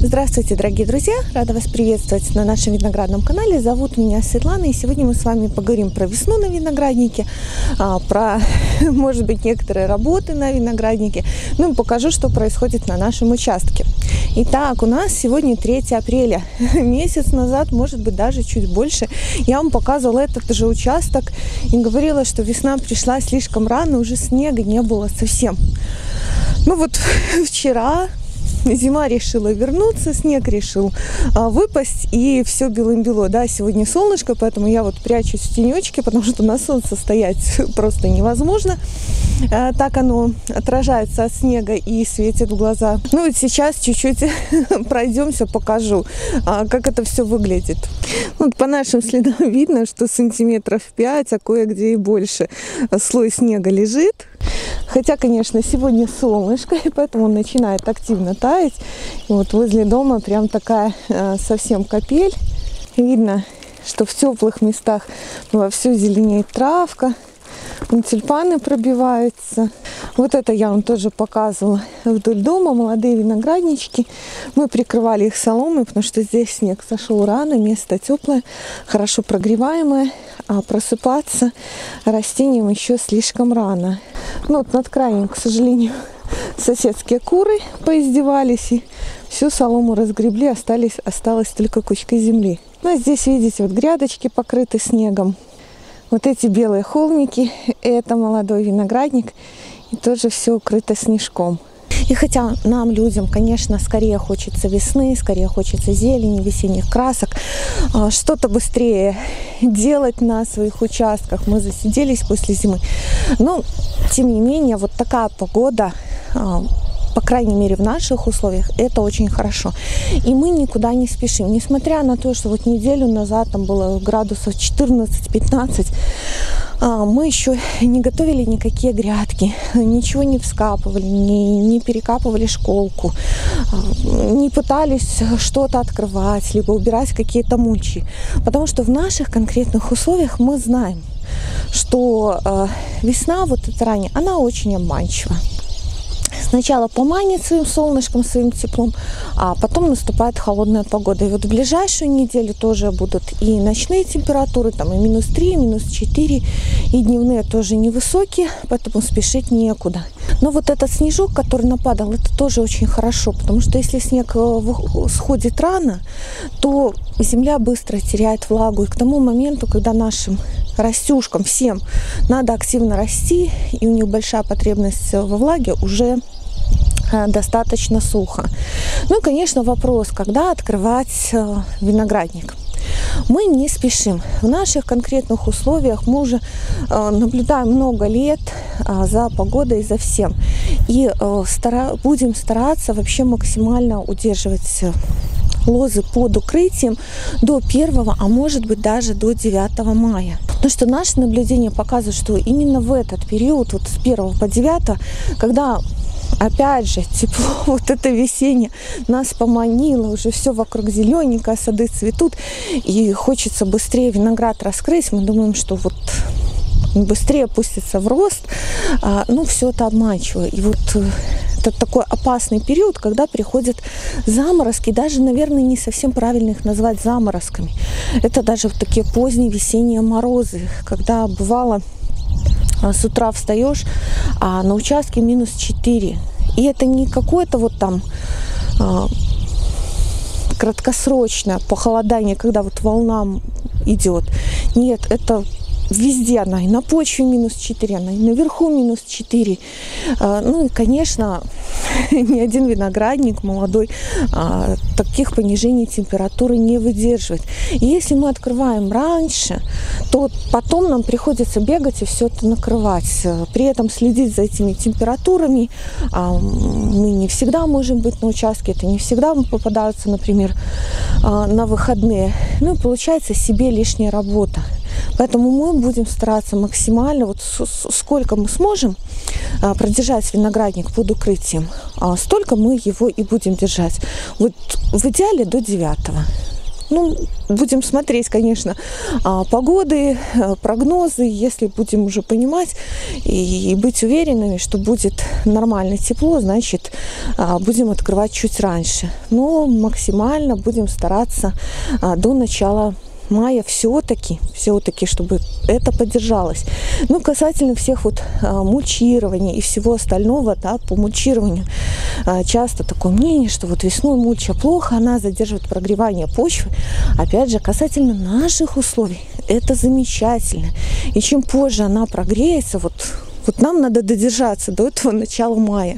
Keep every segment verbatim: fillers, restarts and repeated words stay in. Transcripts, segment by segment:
Здравствуйте, дорогие друзья! Рада вас приветствовать на нашем виноградном канале. Зовут меня Светлана, и сегодня мы с вами поговорим про весну на винограднике, про, может быть, некоторые работы на винограднике, ну и покажу, что происходит на нашем участке. Итак, у нас сегодня третье апреля. Месяц назад, может быть, даже чуть больше, я вам показывала этот же участок и говорила, что весна пришла слишком рано, уже снега не было совсем. Ну вот вчера зима решила вернуться, снег решил а, выпасть, и все белым-бело. Да, сегодня солнышко, поэтому я вот прячусь в тенечке, потому что на солнце стоять просто невозможно. А, так оно отражается от снега и светит в глаза. Ну вот сейчас чуть-чуть пройдемся, покажу, а, как это все выглядит. Вот по нашим следам видно, что сантиметров пять, а кое-где и больше слой снега лежит. Хотя, конечно, сегодня солнышко, и поэтому он начинает активно таять. И вот возле дома прям такая э, совсем капель. Видно, что в теплых местах вовсю зеленеет травка. Тюльпаны пробиваются. Вот это я вам тоже показывала вдоль дома. Молодые винограднички. Мы прикрывали их соломой, потому что здесь снег сошел рано, место теплое, хорошо прогреваемое. А просыпаться растениям еще слишком рано. Ну вот над краем, к сожалению, соседские куры поиздевались и всю солому разгребли, остались, осталась только кучка земли. Ну а здесь, видите, вот грядочки покрыты снегом. Вот эти белые холмики, это молодой виноградник, и тоже все укрыто снежком. И хотя нам, людям, конечно, скорее хочется весны, скорее хочется зелени, весенних красок, что-то быстрее делать на своих участках, мы засиделись после зимы. Но, тем не менее, вот такая погода, по крайней мере в наших условиях, это очень хорошо. И мы никуда не спешим. Несмотря на то, что вот неделю назад там было градусов четырнадцать-пятнадцать, мы еще не готовили никакие грядки, ничего не вскапывали, не, не перекапывали школку, не пытались что-то открывать, либо убирать какие-то мульчи. Потому что в наших конкретных условиях мы знаем, что весна, вот эта ранняя, она очень обманчива. Сначала поманит своим солнышком, своим теплом, а потом наступает холодная погода. И вот в ближайшую неделю тоже будут и ночные температуры, там и минус три, и минус четыре, и дневные тоже невысокие, поэтому спешить некуда. Но вот этот снежок, который нападал, это тоже очень хорошо, потому что если снег сходит рано, то земля быстро теряет влагу. И к тому моменту, когда нашим растюшкам всем надо активно расти, и у них большая потребность во влаге, уже достаточно сухо. Ну и, конечно, вопрос, когда открывать виноградник. Мы не спешим. В наших конкретных условиях мы уже наблюдаем много лет за погодой, за всем. И стара... будем стараться вообще максимально удерживать лозы под укрытием до первого, а может быть даже до девятого мая. Потому что наше наблюдение показывает, что именно в этот период, вот с первого по девятое, когда опять же тепло, вот это весеннее нас поманило, уже все вокруг зелененькое, сады цветут, и хочется быстрее виноград раскрыть. Мы думаем, что вот быстрее пустится в рост, а, ну все это обманчиво. И вот это такой опасный период, когда приходят заморозки, даже, наверное, не совсем правильно их назвать заморозками. Это даже вот такие поздние весенние морозы, когда бывало с утра встаешь, а на участке минус четыре. И это не какое-то вот там а, краткосрочное похолодание, когда вот волна идет. Нет, это везде она, и на почве минус четыре, она и наверху минус четыре. А, ну и, конечно, ни один виноградник молодой а, таких понижений температуры не выдерживает. И если мы открываем раньше, то потом нам приходится бегать и все это накрывать. При этом следить за этими температурами а, мы не всегда можем быть на участке, это не всегда попадаются, например, а, на выходные. Ну и получается себе лишняя работа. Поэтому мы будем стараться максимально, вот сколько мы сможем продержать виноградник под укрытием, столько мы его и будем держать. Вот в идеале до девятого. Ну, будем смотреть, конечно, погоды, прогнозы, если будем уже понимать и быть уверенными, что будет нормально тепло, значит, будем открывать чуть раньше. Но максимально будем стараться до начала мая все-таки, все-таки, чтобы это поддержалось. Ну, касательно всех вот а, мульчирования и всего остального, да, по мульчированию а, часто такое мнение, что вот весной мульча плохо, она задерживает прогревание почвы. Опять же, касательно наших условий, это замечательно. И чем позже она прогреется, вот, вот нам надо додержаться до этого начала мая.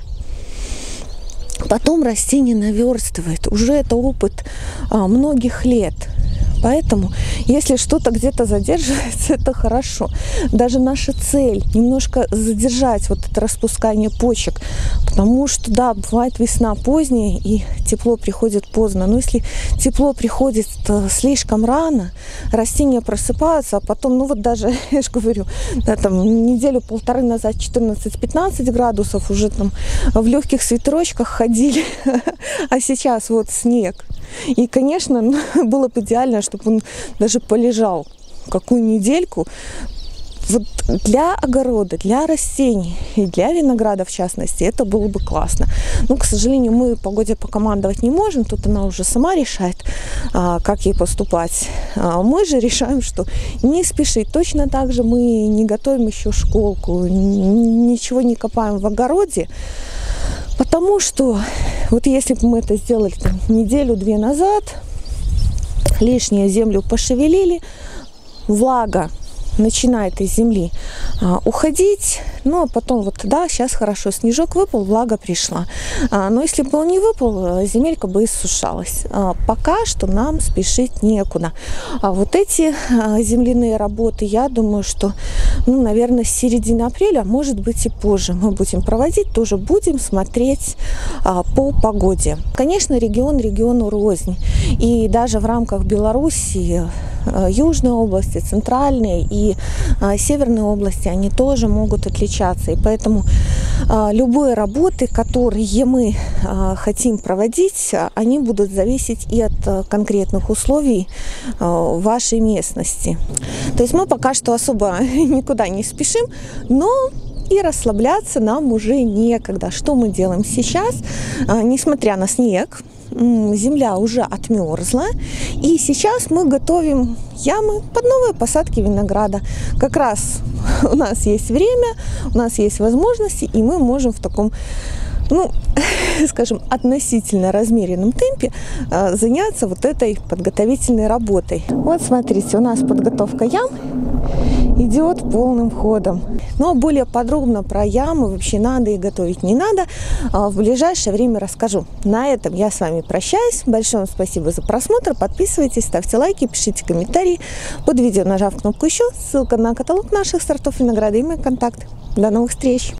Потом растение наверстывает. Уже это опыт а, многих лет. Поэтому, если что-то где-то задерживается, это хорошо. Даже наша цель немножко задержать вот это распускание почек, потому что, да, бывает весна поздняя и тепло приходит поздно. Но если тепло приходит слишком рано, растения просыпаются, а потом, ну вот даже, я же говорю, да, там неделю-полторы назад четырнадцать-пятнадцать градусов, уже там в легких свитерочках ходили, а сейчас вот снег. И, конечно, было бы идеально, чтобы он даже полежал какую недельку. Вот для огорода, для растений и для винограда, в частности, это было бы классно. Но, к сожалению, мы погоде покомандовать не можем. Тут она уже сама решает, как ей поступать. Мы же решаем, что не спешить. Точно так же мы не готовим еще школку, ничего не копаем в огороде. Потому что вот если бы мы это сделали там, неделю-две назад, лишнюю землю пошевелили, влага начинает из земли а, уходить, ну а потом вот, да, сейчас хорошо, снежок выпал, влага пришла. А, но если бы он не выпал, земелька бы иссушалась. А, пока что нам спешить некуда. А вот эти а, земляные работы, я думаю, что, ну, наверное, с середины апреля, может быть и позже мы будем проводить, тоже будем смотреть а, по погоде. Конечно, регион региону рознь. И даже в рамках Белоруссии южные области, центральные и а, северные области, они тоже могут отличаться. И поэтому а, любые работы, которые мы а, хотим проводить, они будут зависеть и от а, конкретных условий а, вашей местности. То есть мы пока что особо никуда не спешим, но и расслабляться нам уже некогда. Что мы делаем сейчас? А, несмотря на снег, земля уже отмерзла, и сейчас мы готовим ямы под новые посадки винограда. Как раз у нас есть время, у нас есть возможности, и мы можем в таком, ну, скажем, относительно размеренном темпе э, заняться вот этой подготовительной работой. Вот смотрите, у нас подготовка ям идет полным ходом. Но более подробно про ямы, вообще надо и готовить не надо, в ближайшее время расскажу. На этом я с вами прощаюсь. Большое вам спасибо за просмотр. Подписывайтесь, ставьте лайки, пишите комментарии под видео, нажав кнопку «Еще». Ссылка на каталог наших сортов винограда и мои контакты. До новых встреч!